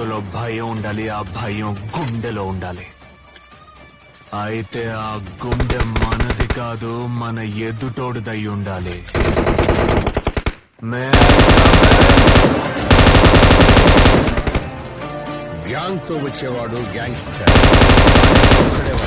గొంతులో భయం ఉండాలి, ఆ భయం గుండెలో ఉండాలి. అయితే ఆ గుండె మనది కాదు, మన ఎదుటోడిదై ఉండాలి. గ్యాంగ్ తో వచ్చేవాడు గ్యాంగ్స్టర్,